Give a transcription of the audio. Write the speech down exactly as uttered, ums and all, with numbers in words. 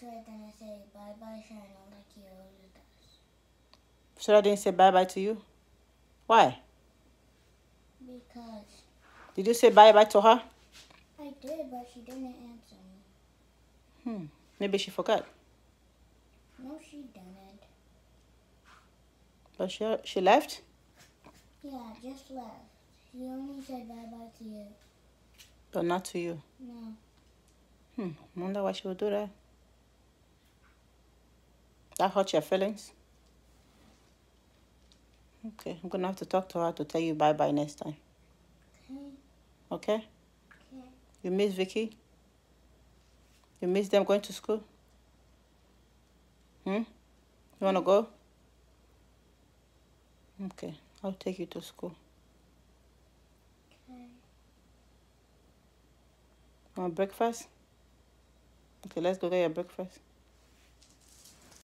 Victoria didn't say bye-bye, Shina, like he always does. So I didn't say bye-bye to you? Why? Because... Did you say bye-bye to her? I did, but she didn't answer me. Hmm. Maybe she forgot. No, she didn't. But she, she left? Yeah, just left. She only said bye-bye to you. But not to you? No. Hmm. I wonder why she would do that. That hurt your feelings? Okay, I'm going to have to talk to her to tell you bye-bye next time. Okay. Okay? Okay. You miss Vicky? You miss them going to school? Hmm? You want to go? Okay, I'll take you to school. Okay. Want breakfast? Okay, let's go get your breakfast.